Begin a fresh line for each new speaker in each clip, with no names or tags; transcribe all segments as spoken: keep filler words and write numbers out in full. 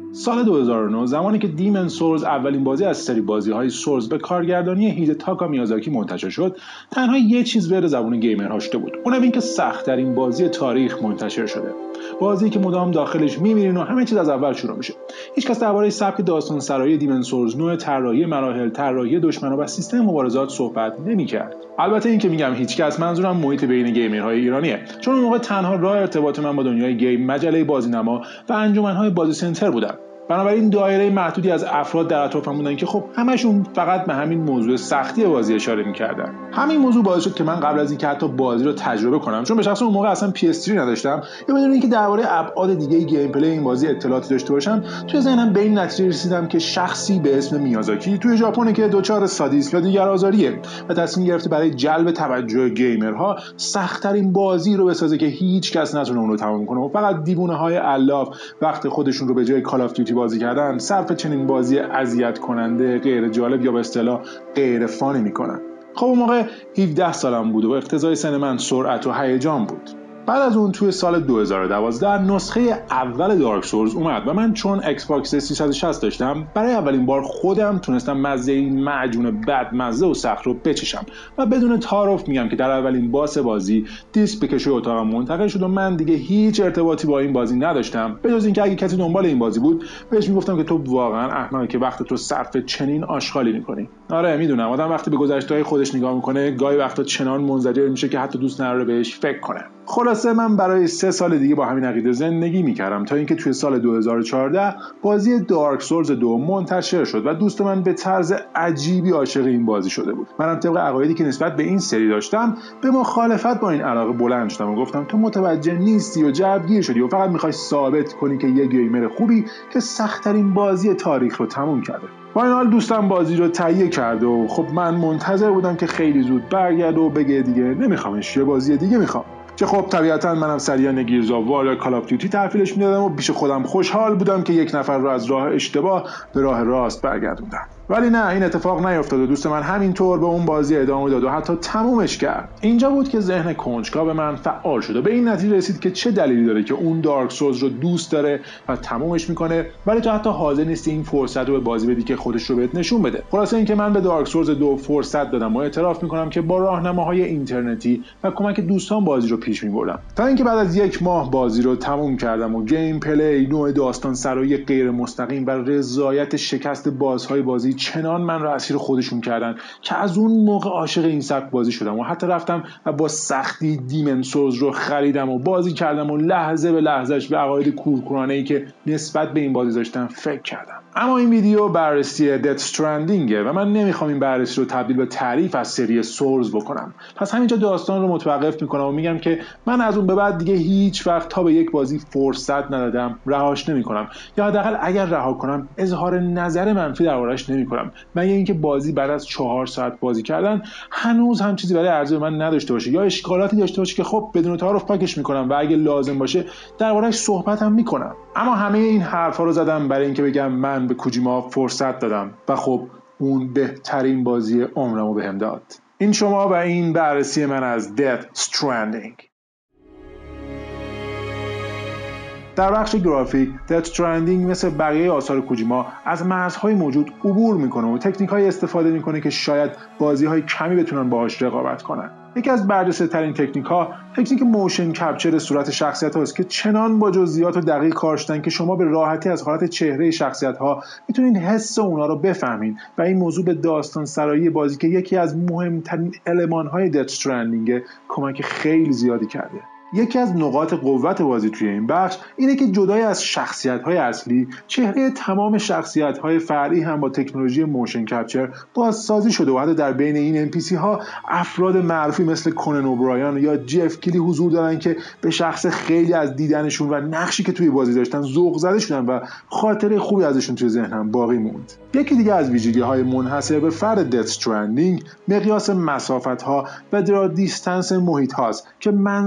سال دو هزار و نه زمانی که دیمن سولز اولین بازی از سری بازی‌های سولز به کارگردانی هیدتاکا میازاکی منتشر شد، تنها یه چیز بر زبون گیمرها شده بود، اونم این که سخت‌ترین بازی تاریخ منتشر شده. بازی که مدام داخلش می‌میرین و همه چیز از اول شروع میشه. هیچکس درباره سبک داستان سرایی دیمن سولز، نوع طراحی مراحل، طراحی دشمنا و سیستم مبارزات صحبت نمی‌کرد. البته این که میگم هیچکس، منظورم محیط بین گیمرهای ایرانیه، چون اون موقع تنها راه ارتباط من با دنیای گیم مجله بازینما و انجمن‌های بازی سنتر بودن. بنابراین دایره محدودی از افراد در اطرافم بودن که خب همشون فقط به همین موضوع سختی بازی اشاره می‌کردن. همین موضوع باعث شد که من قبل از اینکه حتی بازی رو تجربه کنم، چون به شخص اون موقع اصلا پی اس تری نداشتم، یا بدون اینکه درباره ابعاد دیگه گیم پلی این بازی اطلاعاتی داشته باشم، توی ذهنم به این نتیجه رسیدم که شخصی به اسم میازاکی توی ژاپن که دچار سادیسم یا دیگرآزاریه و تصمیم گرفته برای جلب توجه گیمرها سخت‌ترین بازی رو بسازه که هیچ کس نتونه اون رو تمام کنه و فقط دیوونه‌های الاف وقت خودشون رو به جای کال آف دیوتی بازی کردن صرف چنین بازی اذیت کننده، غیر جالب یا به اصطلاح غیر فانی میکنن. خب اون موقع هفده سالم بود و اقتضای سن من سرعت و هیجان بود. بعد از اون توی سال دو هزار و دوازده نسخه اول دارک سولز اومد و من چون ایکس باکس سیصد و شصت داشتم، برای اولین بار خودم تونستم مزه این معجون بد مزه و سخت رو بچشم و بدون تعارف میگم که در اولین باس بازی دیسک به کشوی اتاقم منتقل شد و من دیگه هیچ ارتباطی با این بازی نداشتم، به جز اینکه اگه کسی دنبال این بازی بود بهش میگفتم که تو واقعا احمقی که وقتت رو صرف چنین آشغالی میکنی. آره میدونم آدم وقتی به گذشته‌های خودش نگاه میکنه گاهی وقتا چنان منزجر میشه که حتی دوست نداره بهش فکر کنه. خلاصه من برای سه سال دیگه با همین عقیده زندگی میکردم تا اینکه توی سال دو هزار و چهارده بازی دارک سولز دو منتشر شد و دوست من به طرز عجیبی عاشق این بازی شده بود. منم طبق عقایدی که نسبت به این سری داشتم به مخالفت با این علاقه بلند شدم و گفتم تو متوجه نیستی و جوگیر شدی و فقط میخوای ثابت کنی که یه گیمر خوبی که سخت‌ترین بازی تاریخ رو تموم کرده. با این حال دوستم بازی رو تهیه کرد و خب من منتظر بودم که خیلی زود برگرده و بگه دیگه نمیخوامش، یه بازی دیگه میخوام. که خب طبیعتا منم سریع گیرز آف وار یا کال آف دیوتی تحویلش میدادم و پیش خودم خوشحال بودم که یک نفر رو از راه اشتباه به راه راست برگردوندم. ولی نه، این اتفاق نیفتاد و دوست من همینطور به اون بازی ادامه داد و حتی تمومش کرد. اینجا بود که ذهن کنجکاو من فعال شد و به این نتیجه رسید که چه دلیلی داره که اون دارک سولز رو دوست داره و تمومش میکنه، ولی تو حتی حاضر نیستی این فرصت رو به بازی بدی که خودش رو بهت نشون بده. خلاصه اینکه من به دارک سولز دو فرصت دادم و اعتراف میکنم که با راهنماهای اینترنتی و کمک دوستان بازی رو پیش میبردم، تا اینکه بعد از یک ماه بازی رو تموم کردم و گیم پلی، نوع داستان سرایی غیر مستقیم و رضایت شکست بازهای بازی چنان من رو اسیر خودشون کردن که از اون موقع عاشق این سبک بازی شدم و حتی رفتم و با سختی دیمن سولز رو خریدم و بازی کردم و لحظه به لحظهش به عقاید کورکورانه‌ای که نسبت به این بازی داشتم فکر کردم. اما این ویدیو بررسی دت استرندینگه و من نمیخوام این بررسی رو تبدیل به تعریف از سری سولز بکنم، پس همینجا داستان رو متوقف میکنم و میگم که من از اون به بعد دیگه هیچ وقت تا به یک بازی فرصت ندادم رهاش نمیکنم، یا حداقل اگر رها کنم اظهار نظر منفی دربارش نمیکنم، مگه اینکه بازی بعد از چهار ساعت بازی کردن هنوز هم چیزی برای عرضه من نداشته باشه یا اشکالاتی داشته باشه که خب بدون تعارف پاکش میکنم و اگه لازم باشه دربارش صحبت هم میکنم. اما همه این حرفا رو زدم برای اینکه بگم من به کوجیما فرصت دادم و خب اون بهترین بازی عمرمو بهم داد. این شما و این بررسی من از Death Stranding. در بخش گرافیک، Death Stranding مثل بقیه آثار کوجیما از مرزهای موجود عبور میکنه و تکنیک‌های استفاده میکنه که شاید بازی‌های کمی بتونن باهاش رقابت کنن. یکی از برجسته‌ترین تکنیک‌ها تکنیک موشن کپچر صورت شخصیت‌ها است که چنان با جزئیات و دقیق کار شدن که شما به راحتی از حالت چهره شخصیت‌ها میتونید حس اونا رو بفهمید و این موضوع به داستان سرایی بازی که یکی از مهمترین المان‌های Death Stranding کمک خیلی زیادی کرده. یکی از نقاط قوت بازی توی این بخش اینه که جدای از شخصیت‌های اصلی، چهره تمام شخصیت‌های فرعی هم با تکنولوژی موشن کپچر بازسازی شده و حتی در بین این ام پی سی ها افراد معروفی مثل کونن اوبرایان یا جف کلی حضور دارن که به شخص خیلی از دیدنشون و نقشی که توی بازی داشتن ذوق زده شدن و خاطره خوبی ازشون توی ذهنم باقی موند. یکی دیگه از ویژگی‌های منحصر به فرد Death Stranding مقیاس مسافت‌ها و درا دیستنس محیط هاست که منظره‌های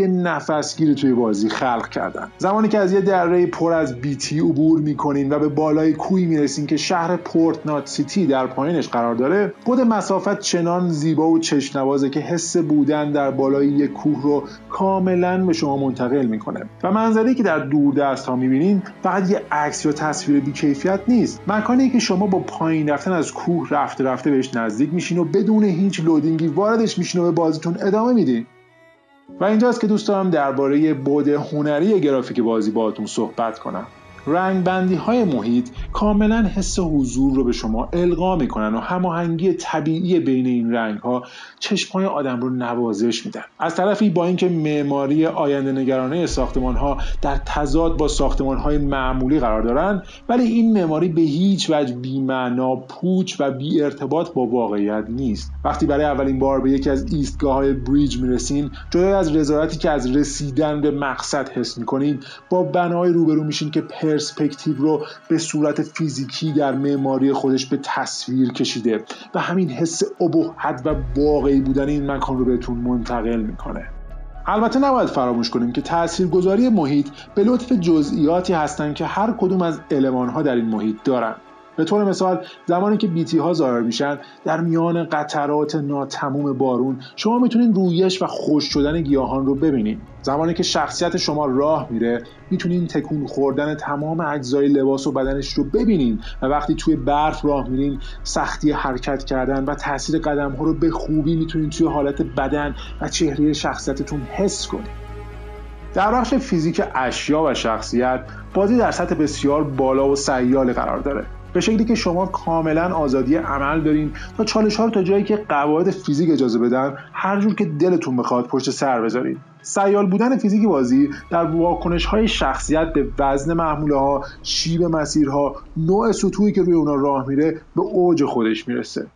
های نفسگیری توی بازی خلق کردن. زمانی که از یه دره پر از بیتی عبور میکنین و به بالای کوهی میرسین که شهر پورت نات سیتی در پایینش قرار داره، بعد مسافت چنان زیبا و چشم‌نوازه که حس بودن در بالای یک کوه رو کاملا به شما منتقل میکنه و منظری که در دوردست ها میبینین فقط یه عکس یا تصویر بی‌کیفیت نیست، مکانی که شما با پایین رفتن از کوه رفته رفته بهش نزدیک میشین و بدون هیچ لودینگی واردش میشین و به بازیتون ادامه میدین. و اینجاست که دوست دارم درباره بعد هنری گرافیک بازی باهاتون صحبت کنم. رنگ بندی های محیط کاملا حس حضور رو به شما القا میکنن و هماهنگی طبیعی بین این رنگ ها چشمای آدم رو نوازش میدن. از طرفی با اینکه معماری آینده نگرانه ساختمان ها در تضاد با ساختمان های معمولی قرار دارن، ولی این معماری به هیچ وجه بی‌معنا، پوچ و بی ارتباط با واقعیت نیست. وقتی برای اولین بار به یکی از ایستگاه های بریج میرسین، جدا از رضایتی که از رسیدن به مقصد حس میکنین، با بنای روبرو میشین که پرسپکتیو رو به صورت فیزیکی در معماری خودش به تصویر کشیده و همین حس ابهت و واقعی بودن این مکان رو بهتون منتقل میکنه. البته نباید فراموش کنیم که تاثیرگذاری محیط به لطف جزئیاتی هستن که هر کدوم از المان‌ها در این محیط دارن. به طور مثال زمانی که بیتی ها ظاهر میشن در میان قطرات ناتموم بارون، شما میتونین رویش و خشک شدن گیاهان رو ببینید. زمانی که شخصیت شما راه میره، میتونین تکون خوردن تمام اجزای لباس و بدنش رو ببینین و وقتی توی برف راه میرین، سختی حرکت کردن و تاثیر قدم ها رو به خوبی میتونین توی حالت بدن و چهره شخصیتتون حس کنین. در بخش فیزیک اشیا و شخصیت، بازی در سطح بسیار بالا و سیال قرار داره، به شکلی که شما کاملا آزادی عمل دارین تا چالش ها رو تا جایی که قواعد فیزیک اجازه بدن هر جور که دلتون بخواد پشت سر بذارین. سیال بودن فیزیک بازی در واکنش های شخصیت به وزن محموله ها، شیب مسیرها، نوع سطوحی که روی اونا راه میره به اوج خودش میرسه.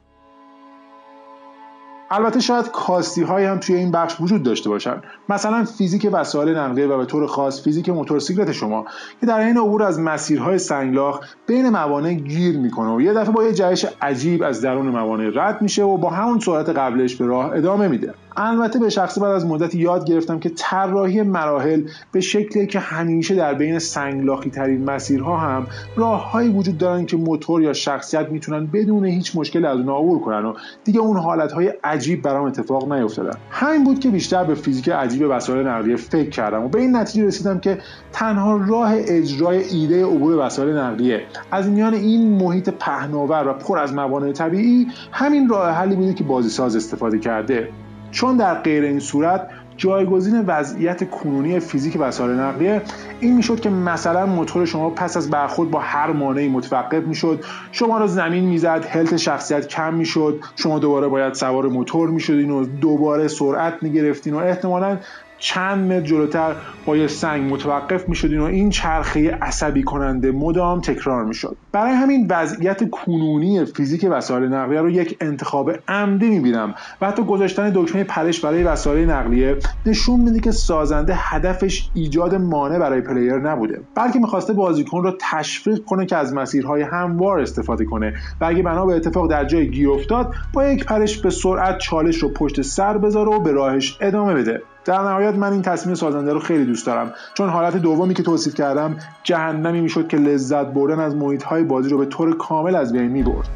البته شاید کاستی های هم توی این بخش وجود داشته باشن، مثلا فیزیک وسایل نقلیه و به طور خاص فیزیک موتورسیکلت شما که در حین عبور از مسیرهای سنگلاخ بین موانع گیر میکنه و یه دفعه با یه جهش عجیب از درون موانع رد میشه و با همون سرعت قبلش به راه ادامه میده. البته به شخصه بعد از مدتی یاد گرفتم که طراحی مراحل به شکلی که همیشه در بین سنگلاخی ترین مسیرها هم راههایی وجود دارن که موتور یا شخصیت میتونن بدون هیچ مشکلی از اون عبور کنن و دیگه اون حالتهای عجیب برام اتفاق نیفتادن. همین بود که بیشتر به فیزیک عجیب وسایل نقلیه فکر کردم و به این نتیجه رسیدم که تنها راه اجرای ایده عبور وسایل نقلیه از میان این محیط پهناور و پر از موانع طبیعی همین راه حلی بوده که بازیساز استفاده کرده، چون در غیر این صورت جایگزین وضعیت کنونی فیزیک وسایل نقلیه این میشد که مثلا موتور شما پس از برخورد با هر مانعی متوقف میشد، شما رو زمین میزد، هلت شخصیت کم میشد، شما دوباره باید سوار موتور میشدین و دوباره سرعت میگرفتین و احتمالاً چند متر جلوتر با یه سنگ متوقف میشدین و این چرخه عصبی کننده مدام تکرار میشد. برای همین وضعیت کنونی فیزیک وسایل نقلیه رو یک انتخاب عمدی میبینم و حتی گذاشتن دکمه پرش برای وسایل نقلیه نشون میده که سازنده هدفش ایجاد مانع برای پلیر نبوده، بلکه میخواسته بازیکن رو تشویق کنه که از مسیرهای هموار استفاده کنه و اگه بنا به اتفاق در جای گیر افتاد با یک پرش به سرعت چالش رو پشت سر بذاره و به راهش ادامه بده. در نهایت من این تصمیم سازنده رو خیلی دوست دارم، چون حالت دومی که توصیف کردم جهنمی میشد که لذت بردن از محیط‌های بازی رو به طور کامل از بین میبرد.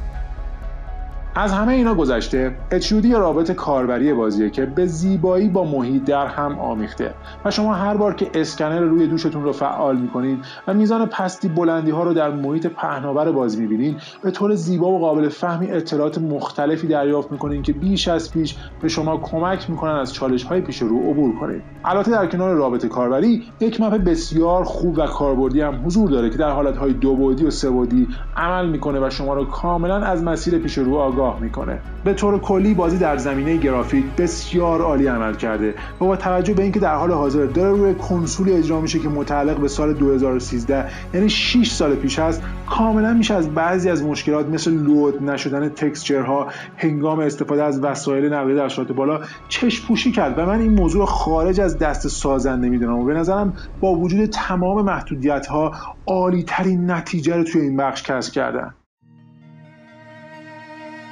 از همه اینا گذشته، اچ یو دی رابط کاربری بازیه که به زیبایی با محیط در هم آمیخته و شما هر بار که اسکنر روی دوشتون رو فعال میکنید و میزان پستی بلندی ها رو در محیط پهناور بازی میبینید، به طور زیبا و قابل فهمی اطلاعات مختلفی دریافت میکنید که بیش از پیش به شما کمک میکنن از چالش های پیش رو عبور کنید. البته در کنار رابط کاربری، یک مپ بسیار خوب و کاربردی هم حضور داره که در حالت های دو بعدی و سه بعدی عمل میکنه و شما رو کاملا از مسیر پیش رو آگاه میکنه. به طور کلی بازی در زمینه گرافیک بسیار عالی عمل کرده و با توجه به اینکه در حال حاضر داره روی کنسولی اجرا میشه که متعلق به سال دو هزار و سیزده یعنی شش سال پیش است، کاملا میشه از بعضی از مشکلات مثل لود نشدن تکسچرها هنگام استفاده از وسایل نقلیه در سرعت بالا چشم پوشی کرد و من این موضوع رو خارج از دست سازنده میدونم و به نظرم با وجود تمام محدودیت‌ها عالی ترین نتیجه رو توی این بخش کسب کردن.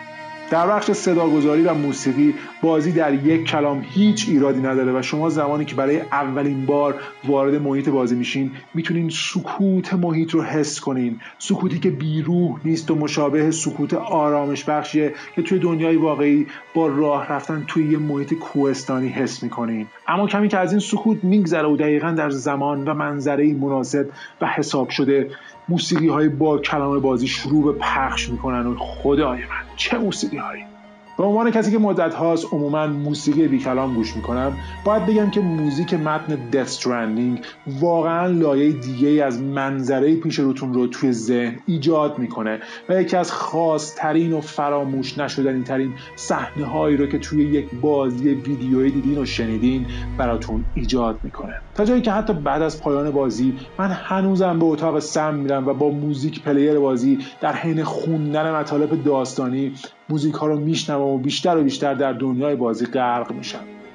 در بخش صداگذاری و موسیقی بازی در یک کلام هیچ ایرادی نداره و شما زمانی که برای اولین بار وارد محیط بازی میشین میتونین سکوت محیط رو حس کنین، سکوتی که بیروح نیست و مشابه سکوت آرامش بخشیه که توی دنیای واقعی با راه رفتن توی یه محیط کوهستانی حس میکنین. اما کمی که از این سکوت میگذره و دقیقاً در زمان و منظره‌ای مناسب و حساب شده موسیقی های با کلام بازی شروع به پخش میکنن و خدای من چه موسیقی هایی. به عنوان کسی که مدت هاست عموما موسیقی بی کلام گوش میکنم باید بگم که موزیک متن Death Stranding واقعا لایه دیگه از منظره پیش روتون رو توی ذهن ایجاد میکنه و یکی از خاص‌ترین و فراموش نشدنی ترین صحنه هایی رو که توی یک بازی ویدیویی دیدین و شنیدین براتون ایجاد میکنه، تا جایی که حتی بعد از پایان بازی من هنوزم به اتاق سم میرم و با موزیک پلیر بازی در حین خوندن مطالب داستانی موزیک ها رو میشنوم و بیشتر و بیشتر در دنیای بازی غرق میشم.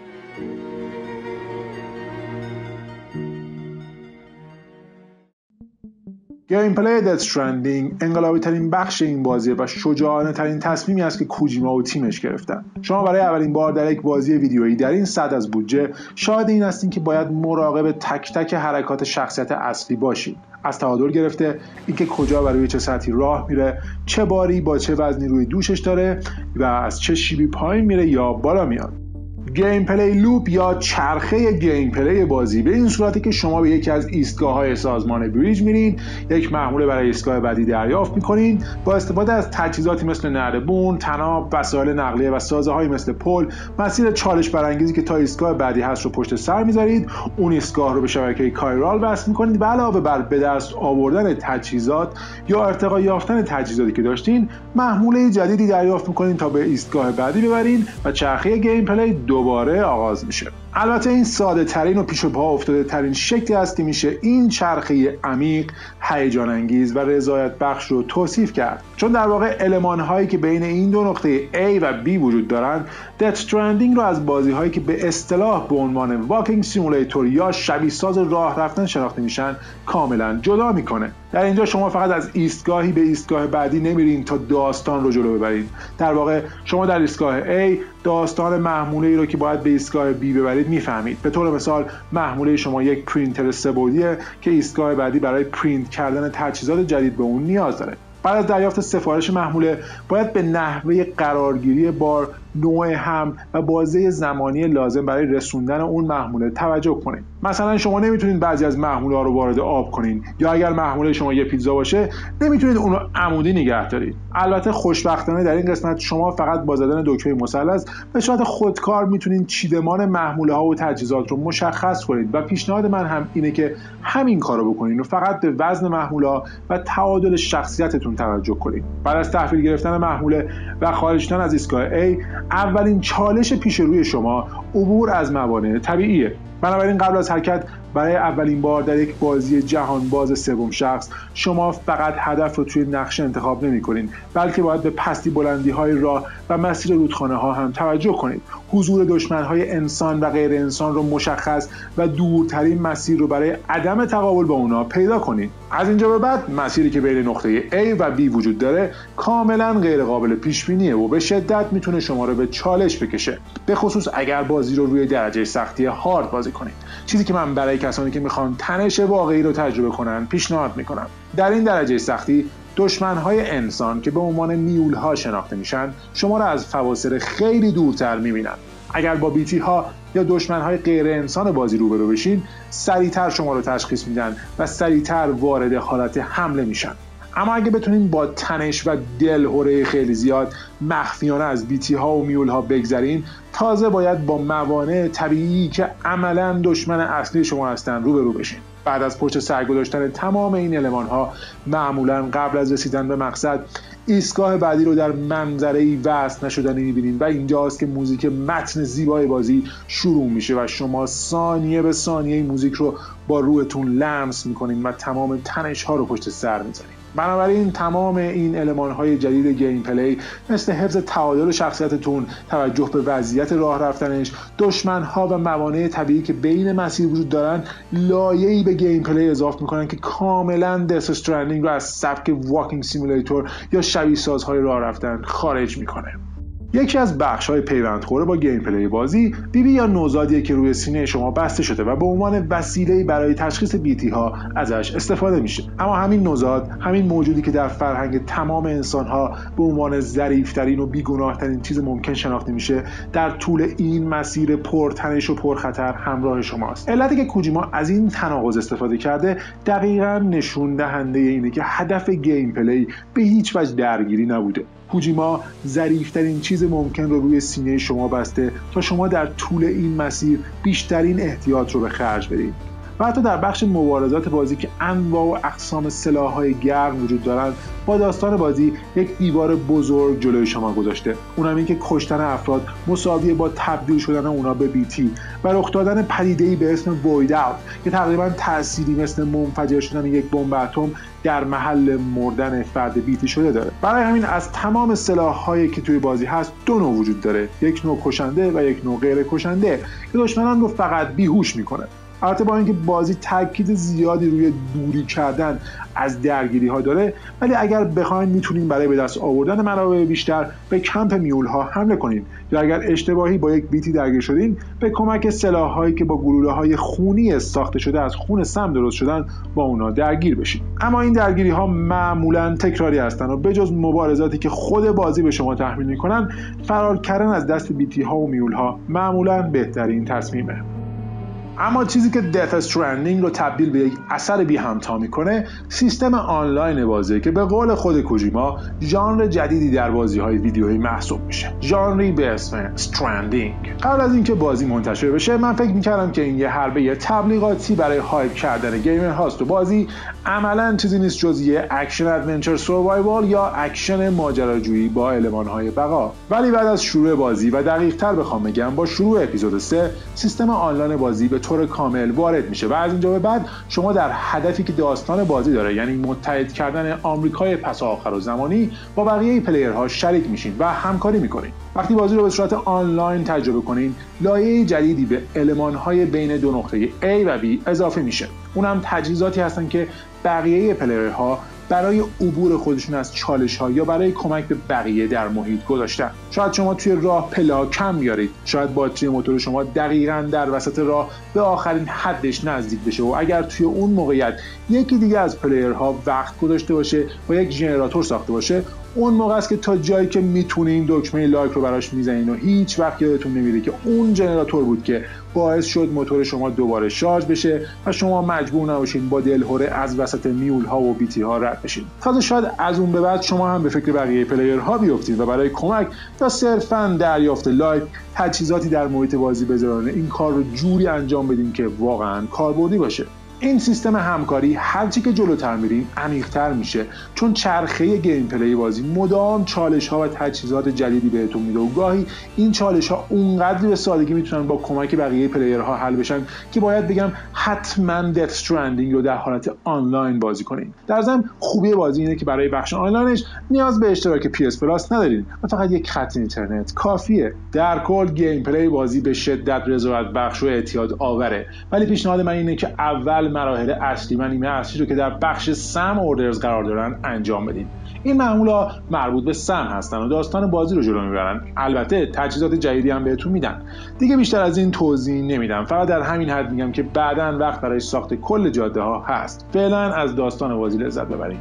گیم پلی Death Stranding انقلابی ترین بخش این بازیه و شجاعانه ترین تصمیمی است که کوجیما و تیمش گرفتن. شما برای اولین بار در یک بازی ویدیویی در این سطح از بودجه شاهد این هستین که باید مراقب تک تک حرکات شخصیت اصلی باشید، از تعادل گرفته اینکه کجا و روی چه سطحی راه میره، چه باری با چه وزنی روی دوشش داره و از چه شیبی پایین میره یا بالا میاد. گیم پلی لوپ یا چرخه گیم پلی بازی به این صورتی که شما به یکی از ایستگاه‌های سازمان بریج میرین، یک محموله برای ایستگاه بعدی دریافت میکنین، با استفاده از تجهیزاتی مثل نردبون، طناب، وسایل نقلیه و سازه‌هایی مثل پل، مسیر چالش برانگیزی که تا ایستگاه بعدی هست رو پشت سر میذارید، اون ایستگاه رو به شبکه کایرال وصل میکنید و علاوه بر به دست آوردن تجهیزات یا ارتقا یافتن تجهیزاتی که داشتین، محموله جدیدی دریافت میکنین تا به ایستگاه بعدی ببرین و چرخه گیم پلی دوباره آغاز میشه. البته این ساده ترین و پیش پا افتاده ترین شکلی است که میشه این چرخه عمیق، هیجان انگیز و رضایت بخش رو توصیف کرد، چون در واقع المان هایی که بین این دو نقطه A و B وجود دارند Death Stranding رو از بازی هایی که به اصطلاح به عنوان واکینگ سیمولیتور یا شبیه ساز راه رفتن شناخته میشن کاملا جدا میکنه. در اینجا شما فقط از ایستگاهی به ایستگاه بعدی نمیرین تا داستان رو جلو ببرید. در واقع شما در ایستگاه A داستان محموله‌ای رو که باید به ایستگاه B ببرید میفهمید. به طور مثال محموله شما یک پرینتر سه‌بعدیه که ایستگاه بعدی برای پرینت کردن تجهیزات جدید به اون نیاز داره. بعد از دریافت سفارش محموله باید به نحوه قرارگیری بار، نوع حمل و بازه زمانی لازم برای رسوندن اون محموله توجه کنید. مثلا شما نمیتونید بعضی از محموله ها رو وارد آب کنین، یا اگر محموله شما یه پیتزا باشه نمیتونید اون رو عمودی نگه دارید. البته خوشبختانه در این قسمت شما فقط با زدن دکمه مثلث به صورت خودکار میتونید چیدمان محموله ها و تجهیزات رو مشخص کنید و پیشنهاد من هم اینه که همین کارو بکنید و فقط به وزن محموله ها و تعادل شخصیتتون توجه کنید. بعد از تحویل گرفتن محموله و خارج شدن از ایستگاه A، اولین چالش پیش روی شما عبور از موانع طبیعیه. بنابراین قبل از حرکت برای اولین بار در یک بازی جهان باز سوم شخص شما فقط هدف رو توی نقشه انتخاب نمی کنین، بلکه باید به پستی بلندی های راه و مسیر رودخانه ها هم توجه کنید. حضور دشمن های انسان و غیر انسان رو مشخص و دورترین مسیر رو برای عدم تقابل با اونا پیدا کنید. از اینجا به بعد مسیری که بین نقطه A و B وجود داره کاملا غیر قابل پیش بینیه و به شدت میتونه شما رو به چالش بکشه، به خصوص اگر بازی رو روی درجه سختی هارد بازی کنید، چیزی که من برای کسانی که میخوان تنش واقعی رو تجربه کنن پیشنهاد میکنم. در این درجه سختی دشمن‌های انسان که به عنوان میول‌ها شناخته میشن شما را از فواصل خیلی دورتر میبینن. اگر با بیتی ها یا دشمن‌های غیر انسان بازی روبرو بشین سریعتر شما رو تشخیص میدن و سریعتر وارد حالت حمله میشن. اما اگه بتونین با تنش و دلهره خیلی زیاد مخفیانه از بیتی ها و میول ها بگذرین، تازه باید با موانع طبیعی که عملاً دشمن اصلی شما هستن روبرو بشین. بعد از پشت سر گذاشتن تمام این المان ها معمولاً قبل از رسیدن به مقصد ایستگاه بعدی رو در منظره‌ای وصل نشدنی می‌بینید و اینجاست که موزیک متن زیبای بازی شروع میشه و شما ثانیه به ثانیه موزیک رو با روحتون لمس می‌کنید و تمام تنش ها رو پشت سر می‌ذارید. بنابراین تمام این المان‌های جدید گیم پلی مثل حفظ تعادل شخصیتتون، توجه به وضعیت راه رفتنش، دشمن‌ها و موانع طبیعی که بین مسیر وجود دارن لایه‌ای به گیم پلی اضافه می‌کنن که کاملاً دث استرندینگ رو از سبک واکینگ سیمولیتور یا شبیه سازهای راه رفتن خارج می‌کنه. یکی از بخش‌های پیوندخوره با گیم پلی بازی بی بی یا نوزادیه که روی سینه شما بسته شده و به عنوان وسیله‌ای برای تشخیص بیتی ها ازش استفاده میشه. اما همین نوزاد، همین موجودی که در فرهنگ تمام انسان‌ها به عنوان ظریف‌ترین و بیگناه‌ترین چیز ممکن شناخته میشه، در طول این مسیر پرتنش و پرخطر همراه شماست. علتی که کوجیما از این تناقض استفاده کرده دقیقاً نشون دهنده اینه که هدف گیم پلی به هیچ وجه درگیری نبوده. کوجیما ظریف‌ترین چیز ممکن رو روی سینه شما بسته تا شما در طول این مسیر بیشترین احتیاط رو به خرج بدید. و حتی در بخش مبارزات بازی که انواع و اقسام سلاح‌های گرم وجود دارند، با داستان بازی یک دیوار بزرگ جلوی شما گذاشته. اونم این که کشتن افراد مساویه با تبدیل شدن اونا به بیتی و رخ دادن پدیده‌ای به اسم وید اوت که تقریباً تأثیری مثل منفجر شدن یک بمب اتم در محل مردن فرد بیتی شده داره. برای همین از تمام سلاح‌هایی که توی بازی هست دو نوع وجود داره، یک نوع کشنده و یک نوع غیر کشنده که دشمنان رو فقط بیهوش میکنه. البته با اینکه بازی تاکید زیادی روی دوری کردن از درگیری ها داره، ولی اگر بخواید میتونین برای به دست آوردن منابع بیشتر به کمپ میول ها حمله کنین، یا اگر اشتباهی با یک بیتی درگیر شدین به کمک سلاح هایی که با گلوله های خونی ساخته شده از خون سم درست شدن با اونا درگیر بشین. اما این درگیری ها معمولا تکراری هستن و بجز مبارزاتی که خود بازی به شما تحمیل میکنن، فرار کردن از دست بیتی ها و میول ها معمولا بهترین تصمیمه. اما چیزی که دث استرندینگ رو تبدیل به یک اثر بی همتا میکنه سیستم آنلاین بازی که به قول خود کوجیما ژانر جدیدی در بازی‌های ویدیویی محسوب میشه، ژانری به اسم استرندینگ. قبل از اینکه بازی منتشر بشه من فکر میکردم که این یه حربه یه تبلیغاتی برای هایپ کردن گیمر هاست و بازی عملاً چیزی نیست جز یه اکشن ادونچر سروایوال یا اکشن ماجراجویی با المان‌های بقا. ولی بعد از شروع بازی و دقیق‌تر بخوام بگم با شروع اپیزود سه، سیستم آنلاین بازی به طور کامل وارد میشه و از اینجا به بعد شما در هدفی که داستان بازی داره، یعنی متحد کردن آمریکای پس آخر و زمانی، با بقیه پلیرها شریک میشین و همکاری میکنین. وقتی بازی رو به صورت آنلاین تجربه کنین، لایه جدیدی به المان‌های بین دو نقطه A و B اضافه میشه. اونم تجهیزاتی هستن که بقیه پلیرها برای عبور خودشون از چالش‌ها یا برای کمک به بقیه در محیط گذاشتن. شاید شما توی راه پلا کم بیارید، شاید باتری موتور شما دقیقاً در وسط راه به آخرین حدش نزدیک بشه و اگر توی اون موقعیت یکی دیگه از پلیرها وقت گذاشته باشه و یک ژنراتور ساخته باشه، اون موقع است که تا جایی که میتونین دکمه لایک رو براش میزنین و هیچ وقت یادتون نمیره که اون ژنراتور بود که باعث شد موتور شما دوباره شارژ بشه و شما مجبور نباشین با دلهره از وسط میول ها و بیتی ها رد بشین. تازه شاید از اون به بعد شما هم به فکر بقیه پلیرها بیافتید و برای کمک یا صرفاً دریافت لایک تجهیزاتی در محیط بازی بذارین، این کار رو جوری انجام بدین که واقعاً کاربردی باشه. این سیستم همکاری هرچی که جلوتر میریم عمیق‌تر میشه، چون چرخه گیم پلی بازی مدام چالش‌ها و تجهیزات جدیدی بهتون میده و گاهی این چالش‌ها اونقدر به سادگی میتونن با کمک بقیه پلیرها حل بشن که باید بگم حتما دث استرندینگ رو در حالت آنلاین بازی کنین. در ضمن خوبی بازی اینه که برای بخش آنلاینش نیاز به اشتراک پی اس پلاس ندارین و فقط یک خط اینترنت کافیه. در کل گیم پلی بازی به شدت رضایت بخش و اعتیاد آوره، ولی پیشنهاد من اینه که اول مراحل اصلی و نیمه اصلی رو که در بخش سم اوردرز قرار دارن انجام بدین. این معمولا مربوط به سم هستن و داستان بازی رو جلو میبرن. البته تجهیزات جدیدی هم بهتون میدن. دیگه بیشتر از این توضیح نمیدم، فقط در همین حد میگم که بعداً وقت برای ساخت کل جاده ها هست. فعلا از داستان بازی لذت ببرید.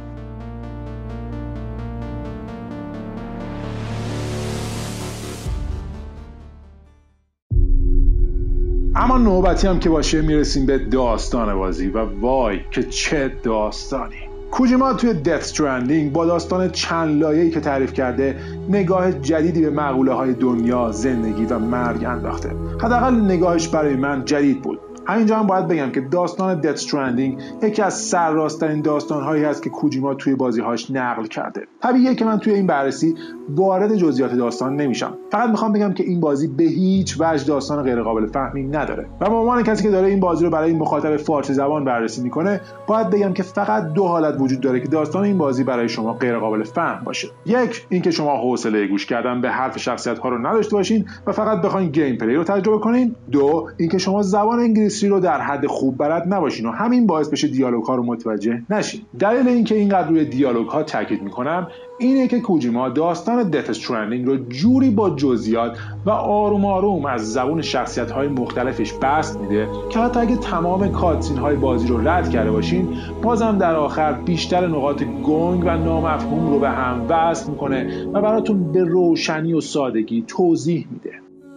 اما نوبتی هم که باشه میرسیم به داستان بازی و وای که چه داستانی. کوجیما توی دث استرندینگ با داستان چند لایه‌ای که تعریف کرده نگاه جدیدی به مقوله‌های دنیا، زندگی و مرگ انداخته. حداقل نگاهش برای من جدید بود. همینجا هم باید بگم که داستان دث استرندینگ یکی از سرراست‌ترین داستان‌هایی هست که کوجیما توی بازی‌هاش نقل کرده. طبیعیه که من توی این بررسی وارد جزئیات داستان نمیشم. فقط میخوام بگم که این بازی به هیچ وجه داستان غیر قابل فهمی نداره و به عنوان کسی که داره این بازی رو برای این مخاطب فارسی زبان بررسی میکنه، باید بگم که فقط دو حالت وجود داره که داستان این بازی برای شما غیر قابل فهم باشه. یک، اینکه شما حوصله گوش کردن به حرف شخصیت‌ها رو نداشته باشین و فقط بخواید گیم پلی رو تجربه کنین. دو، اینکه شما زبان انگلیسی کمیستری رو در حد خوب بلد نباشین و همین باعث بشه دیالوگ ها رو متوجه نشین. دلیل اینکه اینقدر روی دیالوگ ها تاکید میکنم اینه که کوجیما داستان دث استرندینگ رو جوری با جزئیات و آروم آروم از زبون شخصیت های مختلفش بست میده که حتی اگه تمام کاتسین های بازی رو رد کرده باشین بازم در آخر بیشتر نقاط گنگ و نامفهوم رو به هم وصل میکنه و براتون به روشنی و سادگی توضیح میده.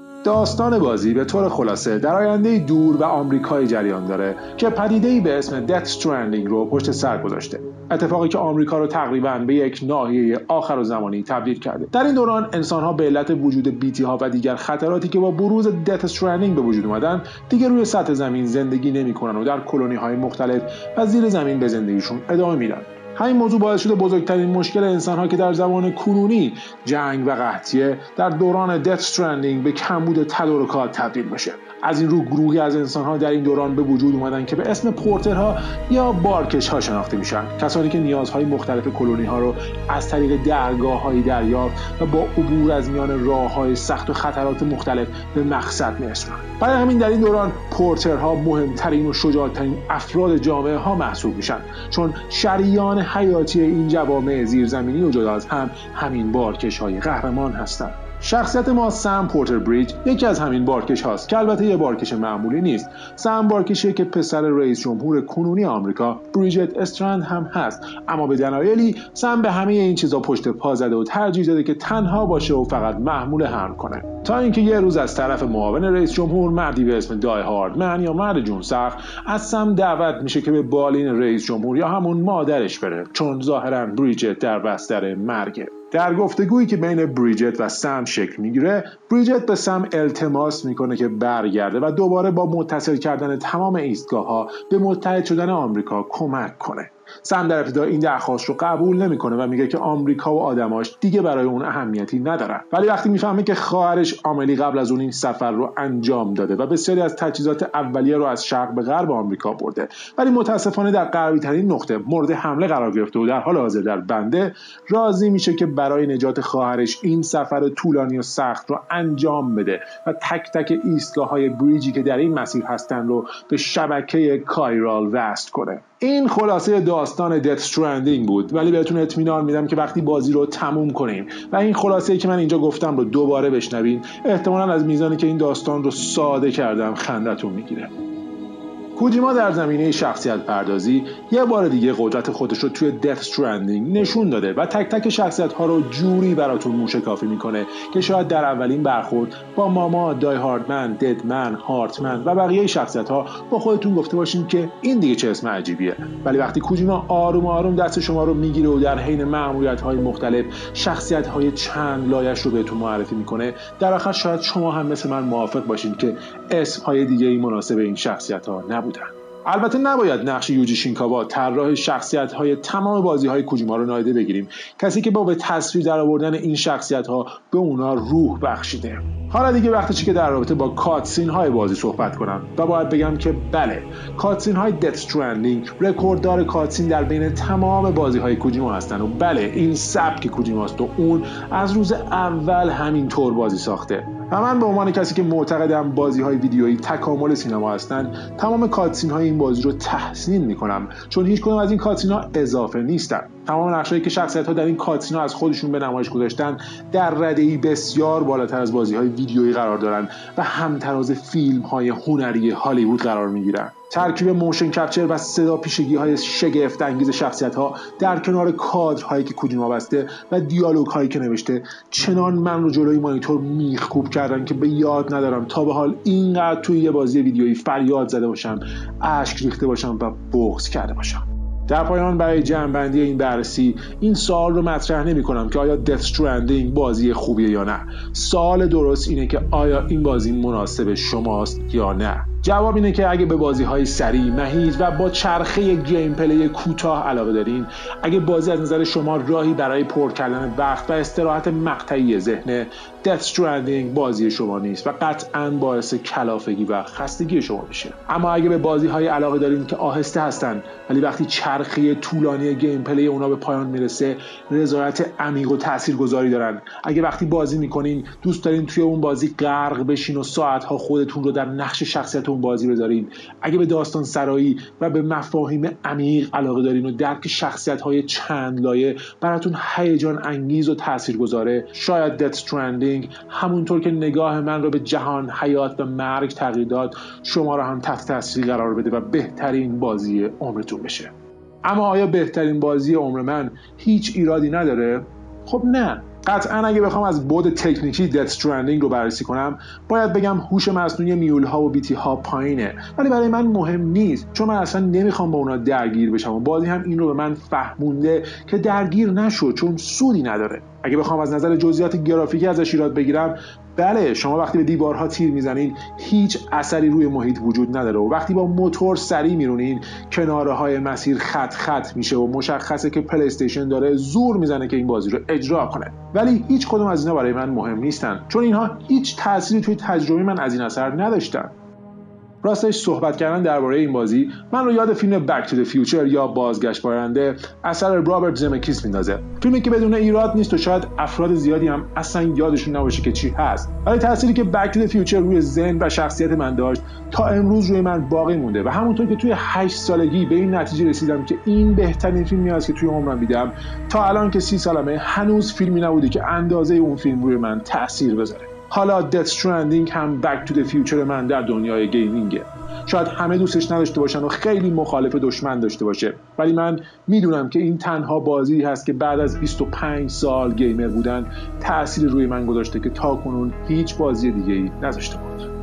داستان بازی به طور خلاصه در آینده دور و آمریکایی جریان داره که پدیده‌ای به اسم دث استرندینگ رو پشت سر گذاشته. اتفاقی که آمریکا رو تقریباً به یک ناحیه آخرالزمانی تبدیل کرده. در این دوران انسان‌ها به علت وجود بی‌تی‌ها و دیگر خطراتی که با بروز دث استرندینگ به وجود اومدن دیگه روی سطح زمین زندگی نمی‌کنن و در کلونی‌های مختلف و زیر زمین به زندگیشون ادامه میدن. همین موضوع باعث شده بزرگترین مشکل انسان‌ها که در زمان کنونی جنگ و قحطیه در دوران دث استرندینگ به کمبود تدارکات تبدیل بشه. از این رو گروهی از انسان‌ها در این دوران به وجود اومدن که به اسم پورترها یا بارکش‌ها شناخته میشن. کسانی که نیازهای مختلف کلونی‌ها رو از طریق درگاه‌های دریافت و با عبور از میان راه‌های سخت و خطرات مختلف به مقصد میرسونن. برای همین در این دوران پورترها مهمترین و شجاعترین افراد جامعه ها محسوب میشن، چون شریان حیاتی این جوامع زیرزمینی و جدا از هم همین بارکش‌های قهرمان هستند. شخصیت ما سم پورتر بریج یکی از همین بارکش هاست که البته یه بارکش معمولی نیست. سم بارکشیه که پسر رئیس جمهور کنونی آمریکا بریجت استرند هم هست، اما به دلایلی سم به همه این چیزا پشت پا زده و ترجیح داده که تنها باشه و فقط محمول حمل کنه، تا اینکه یه روز از طرف معاون رئیس جمهور مردی به اسم دای هاردمن یا مرد جون سخت از سم دعوت میشه که به بالین رئیس جمهور یا همون مادرش بره، چون ظاهرا بریجت در بستر مرگه. در گفتگویی که بین بریجت و سم شکل میگیره، بریجت به سم التماس میکنه که برگرده و دوباره با متصل کردن تمام ایستگاه‌ها به متحد شدن آمریکا کمک کنه. سم در ابتدا این درخواست رو قبول نمیکنه و میگه که آمریکا و آدماش دیگه برای اون اهمیتی ندارن. ولی وقتی میفهمه که خواهرش آملی قبل از اون این سفر رو انجام داده و بسیاری از تجهیزات اولیه رو از شرق به غرب آمریکا برده، ولی متاسفانه در غربی ترین نقطه مورد حمله قرار گرفته و در حال حاضر در بنده، راضی میشه که برای نجات خواهرش این سفر طولانی و سخت رو انجام بده و تک تک ایستگاه‌های بریجی که در این مسیر هستن رو به شبکه کایرال وصل کنه. این خلاصه داستان دث استرندینگ بود، ولی بهتون اطمینان میدم که وقتی بازی رو تموم کنین و این خلاصه‌ای که من اینجا گفتم رو دوباره بشنوین، احتمالاً از میزانی که این داستان رو ساده کردم خندتون میگیره. کوجیما در زمینه شخصیت پردازی یه بار دیگه قدرت خودش رو توی دث استرندینگ نشون داده و تک تک شخصیت ها رو جوری براتون موشکافی میکنه که شاید در اولین برخورد با ماما، دای هاردمن، ددمن، هارتمن و بقیه شخصیت ها با خودتون گفته باشین که این دیگه چه اسم عجیبیه. ولی وقتی کوجیما آروم آروم دست شما رو میگیره و در حین مأموریت های مختلف شخصیت های چند لایش رو بهتون معرفی میکنه، در آخر شاید شما هم مثل من موافق باشین که اسم های دیگه ای مناسب این شخصیت ها نبودن. البته نباید نقش یوجی شینکاوا طراح شخصیت‌های تمام بازی‌های کوجیما رو نادیده بگیریم، کسی که با به تصویر درآوردن این شخصیت‌ها به اونا روح بخشیده. حالا دیگه وقتشه که در رابطه با کاتسین های بازی صحبت کنم و باید بگم که بله، کاتسین های دث استرندینگ رکورددار کاتسین در بین تمام بازی های کوجیما هستن و بله، این سبک کوجیماست و اون از روز اول همین طور بازی ساخته. و من به عنوان کسی که معتقدم بازی های ویدیویی تکامل سینما هستن، تمام کاتسین های این بازی رو تحسین میکنم، چون هیچ کدوم از این کاتسین ها اضافه نیستن. تمام نقشهایی که شخصیت ها در این کاتسین ها از خودشون به نمایش گذاشتن در رده‌ای بسیار بالاتر از بازی های ویدیویی قرار دارن و همتراز فیلم های هنری هالیوود قرار میگیرن. ترکیب موشن کپچر و صدا پیشگی های شگفت انگیز شخصیت ها در کنار کادرهایی که کوجیما بسته و دیالوگ هایی که نوشته چنان من رو جلوی مانیتور میخکوب کردن که به یاد ندارم تا به حال اینقدر توی یه بازی ویدیویی فریاد زده باشم، اشک ریخته باشم و بغض کرده باشم. در پایان برای جمع‌بندی این بررسی این سوال رو مطرح نمی‌کنم که آیا دث استرندینگ بازی خوبیه یا نه. سوال درست اینه که آیا این بازی مناسب شماست یا نه. جواب اینه که اگه به بازی‌های سریع، مهیج و با چرخه گیم پلی کوتاه علاقه دارین، اگه بازی از نظر شما راهی برای پر کردن وقت و استراحت مقطعی ذهن، دث استرندینگ بازی شما نیست و قطعاً باعث کلافگی و خستگی شما میشه. اما اگه به بازی‌های علاقه دارین که آهسته هستن ولی وقتی چرخه طولانی گیم پلی اونا به پایان میرسه رضایت عمیق و تاثیرگذاری دارن، اگه وقتی بازی میکنین دوست دارین توی اون بازی غرق بشین و ساعت‌ها خودتون رو در نقش شخصیت وقتتون بازی بذارین. اگه به داستان سرایی و به مفاهیم عمیق علاقه دارین و درک شخصیت‌های چند لایه براتون هیجان انگیز و تاثیرگذاره، شاید دث استرندینگ همونطور که نگاه من رو به جهان، حیات و مرگ تغییر داد، شما رو هم تحت تاثیر قرار بده و بهترین بازی عمرتون بشه. اما آیا بهترین بازی عمر من هیچ ایرادی نداره؟ خب نه. قطعا اگه بخوام از بعد تکنیکی دث استرندینگ رو بررسی کنم، باید بگم هوش مصنوعی میول ها و بیتی ها پایینه، ولی برای من مهم نیست، چون من اصلا نمیخوام با اونا درگیر بشم و بازی هم این رو به من فهمونده که درگیر نشو، چون سودی نداره. اگه بخوام از نظر جزئیات گرافیکی ازش ایراد بگیرم، بله، شما وقتی به دیوارها تیر میزنین هیچ اثری روی محیط وجود نداره و وقتی با موتور سریع میرونین کناره های مسیر خط خط میشه و مشخصه که پلی استیشن داره زور میزنه که این بازی رو اجرا کنه. ولی هیچ کدوم از اینا برای من مهم نیستن، چون اینها هیچ تأثیری توی تجربه من از این اثر نداشتن. راستش صحبت کردن درباره این بازی من رو یاد فیلم بک تو دی فیوچر یا بازگشت به آینده اثر رابرت زمکیس میندازه. فیلمی که بدون ایراد نیست و شاید افراد زیادی هم اصلا یادشون نباشه که چی هست، ولی تأثیری که بک تو دی فیوچر روی ذهن و شخصیت من داشت تا امروز روی من باقی مونده و همونطور که توی هشت سالگی به این نتیجه رسیدم که این بهترین فیلمی است که توی عمرم دیدم، تا الان که سی سالمه هنوز فیلمی نبوده که اندازه اون فیلم روی من تأثیر بذاره. حالا دث استرندینگ هم بک تو دی فیوچر من در دنیای گیمینگه. شاید همه دوستش نداشته باشن و خیلی مخالف دشمن داشته باشه، ولی من میدونم که این تنها بازی هست که بعد از بیست و پنج سال گیمر بودن تأثیر روی من گذاشته که تا کنون هیچ بازی دیگه‌ای نذاشته بود.